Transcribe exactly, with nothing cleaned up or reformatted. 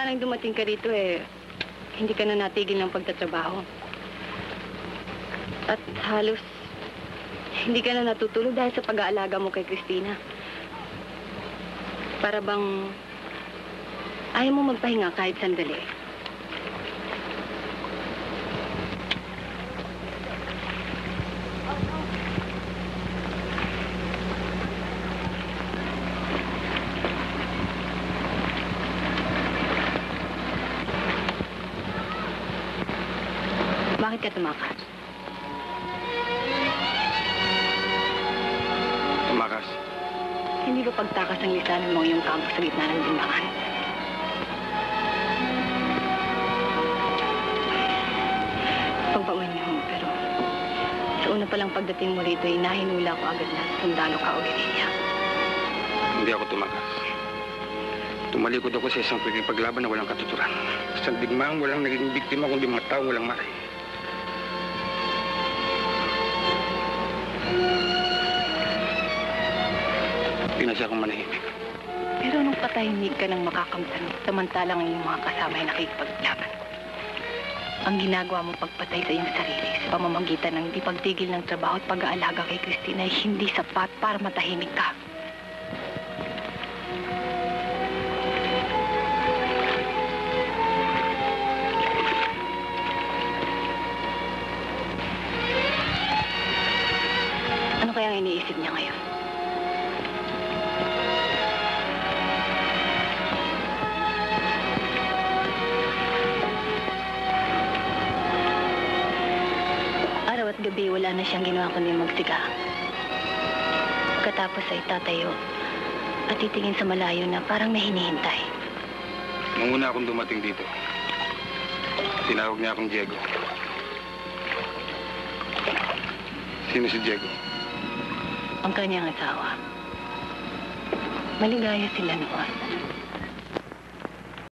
simula nang dumating ka rito eh, hindi ka na natigil ng pagtatrabaho. At halos hindi ka na natutulog dahil sa pag-aalaga mo kay Christina. Para bang ayaw mo magpahinga kahit sandali. Bakit ka tumakas? Tumakas? Hindi ba pagtakas ang lisanan mo yung kampo sa gitna ng dimbangan? Pagpauwi niyo, pero sa una palang pagdating mo rito, ay nahinula ko agad na sundalo ka o ganyan. Hindi ako tumakas. Tumalikod ako sa isang pagpaglaban na walang katuturan. Sa digmaang walang naging biktima kundi mga tao walang malay. Pinasya kong manahimik. Pero nung patahimik ka ng makakamtan, samantalang ang iyong mga kasama ay nakikipaglaban. Ang ginagawa mo pagpatay sa iyong sarili sa pamamagitan ng di pagtigil ng trabaho at pag-aalaga kay Christina ay hindi sapat para matahimik ka. Ano kaya ang iniisip niya ngayon? Araw at gabi, wala na siyang ginawa kundi magsiga. Pagkatapos ay tatayo at titingin sa malayo na parang may hinihintay. Nung una akong dumating dito, tinawag niya akong Diego. Sino si Diego? Ang kanyang asawa. Maligaya sila noon.